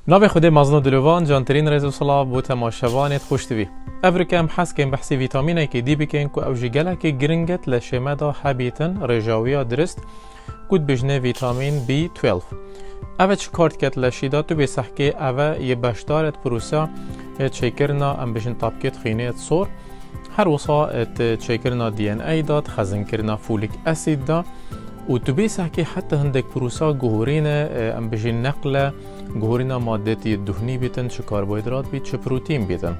ناوی خود مزنو دلوان جانترین رزو صلاح بو تماشاوانت خوش توی. افریکم حس کن بحثی ویتامینه که دی بکن که او جگله که گرنگت لشمه دا حبیتن رجاویا درست کود بجنه ویتامین B12. اوه چه کارت کت لشیدا تو بسح که اوه یه بشدارت پروسا چیکرنا ام بجن طبقیت خینه صور هر وصا چیکرنا DNA داد خزن کرنا فولیک اسید دا و تو بسح که حتی هندک پروسا گهورین ام بجن نقل گهورین مادتی دهنی بیتن چه کربوهیدرات بیت چه پروتین بیتن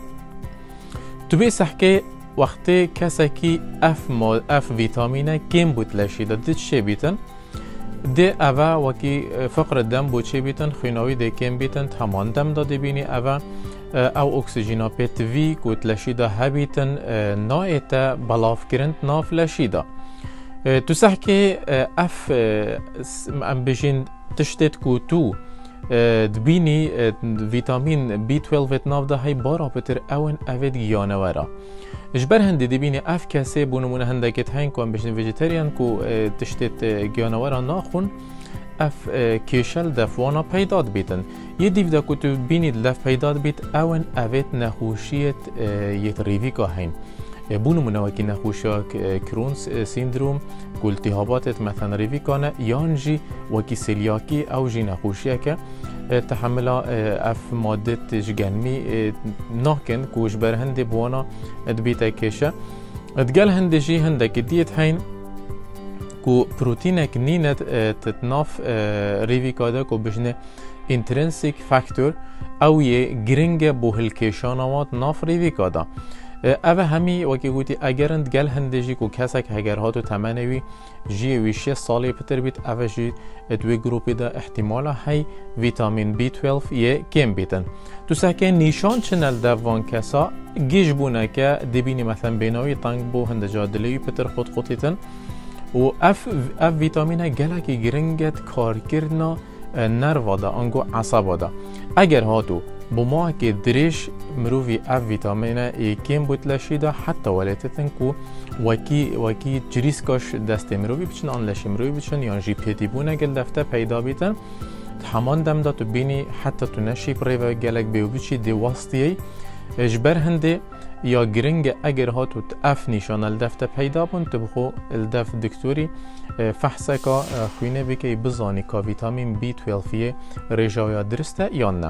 تو بسح که وقتی کسی که اف ویتامینه کم بود لشیده دید چه بیتن ده اوه وکی فقر دم بود چه بیتن خیناوی ده کم بیتن تمان دم داده بینی اوه او اکسیژینا پیت وی کود لشیده هبیتن نایتا بلاف کرند ناف لشیده تو سح که اف ام بجین تشتت کو تو دبینی ویتامین B12 ناف ده های بارا پتر اون اوید گیانه ورا اجبر هندی دبینی اف کسی بونمونه هندکت هنگ کن بشن ویجیتریان کو تشتت گیانه ورا ناخون اف کیشل دفوانا پیداد بیتن یه دیو دا کتو بینی دلف پیداد بیت اون اوید نخوشیت یت ریویکا هین بونمونه وکی نخوشیا کرونز سیندروم التهابات مثلا ریویکانه یانجی وکی سلیاکی او جی نخوشیه که تحمل اف مادت جگنمی ناکن کوش بر هندی بوانا دبیتا کشه ادگل هندی جی هندک دیت هین کو پروتینک نینت تتناف ریویکاده کو بجنه انترنسیک فاکتور او یه گرنگ بوهل کشانوات ناف ریویکاده اوه همی وکی گوتی اگرند گل هندجی کو کسک هگرهاتو تمنوی جی ویشه سالی پتر بیت اوه جی دوی گروپی دا احتمالا های ویتامین B12 یه کم بیتن تو سکه نیشان چنل دوان کسا گیش بونه که دبینی مثلا بیناوی تنگ بو هندجا دلیوی پتر خود خودیتن و اف ویتامین گلکی گرنگت کار کرنا نروا دا انگو عصبا دا اگر هاتو بما که دریش مروفی اف ویتامین ای کم بود لشیده حتی ولیتتن کو وکی جریسکاش دست مروفی بچن آن لشی مروفی بچن یا جی پیتی بونه گل دفته پیدا بیتن همان دم دا تو بینی حتی تو نشی پریو گلک بیو بچی دی واسطیه اجبر هنده یا گرنگ اگر هاتو اف نشان الدفته پیدا بون تو بخو الدف دکتوری فحصه که خوینه بکی بزانی که ویتامین B12 رجاویا درسته یا نه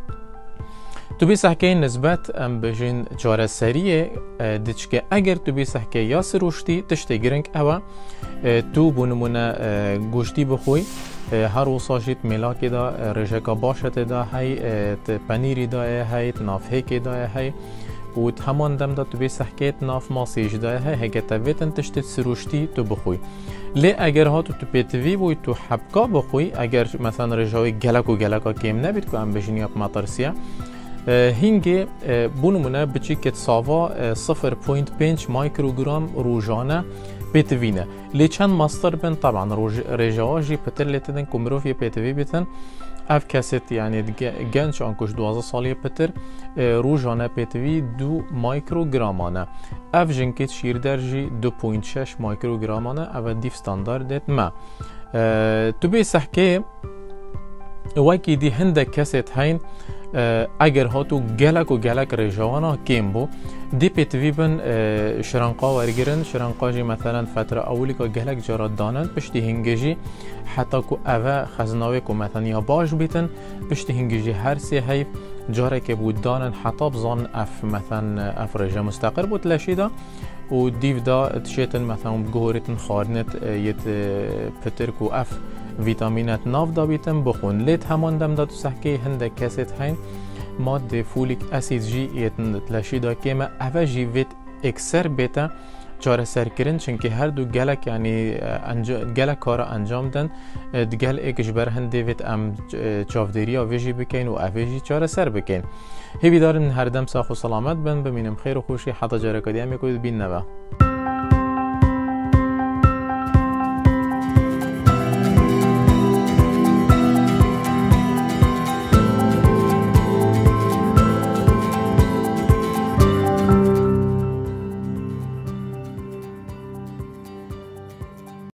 تو بیسح که نسبت ام بجین جاره سریه دیچ که اگر تو بیسح که یا سروشتی تشتی گرنگ اوه تو بونمونه گوشتی بخوی هر وصاشیت ملاکی دا رجکا باشت دا های پنیری دا های ناف هیکی دا های و همان دم دا تو بیسح که ناف ماسیج دا های هگتا ویتن تشتی سروشتی تو بخوی لی اگر ها تو پیتوی بوی تو حبکا بخوی اگر مثلا رجاوی گلک و گلکا کم نبید که ام بجینی اپ مطرسیه هنگی بونمونه بچی که ساوا 0.5 مایکروگرام روزانه پیتوینه لی چند ماستر بین طبعا رجاواجی پتر لیتدن کمروفی پیتوی بیتن اف کسیت یعنی گنج آنکوش 12 سالی پتر روزانه پیتوی 2 مایکروگرامانه اف جنکیت شیر درجی 2.6 مایکروگرامانه اف دیف ستانداردت ما تو بیسح که وکی دی هنده کسیت هین اگر هاتو گلک و گلک رجوانا کم بو دی پیتوی بن شرنقا ورگرن شرنقا جی مثلا فتره اولی که گلک جارات دانند پشتی هنگجی حتی که اوه خزناوی که مثلا یا باش بیتن پشتی هنگجی هر سی هیف جاره که بود دانند حتی بزان اف مثلا اف رجا مستقر بود لشیده و دیو دا تشیتن مثلا بگوهریتن خارنت یت پتر که اف ویتامینات ناف دا بیتن بخون لیت همان دم دا تو سحکه هنده کسیت هین ماده فولیک اسید جی یتن لشیده کیمه اوه جی ویت اکسر بیتا چاره سر کرن چنکه هر دو گلک یعنی گلک کار انجام دن گل اکش بر هنده ویت ام چافدری آویجی بکن و آویجی چاره سر بکن هیوی دارن هر دم ساخ و سلامت بن بمینم خیر و خوشی حتی جاره کدی هم یکوید بین نوه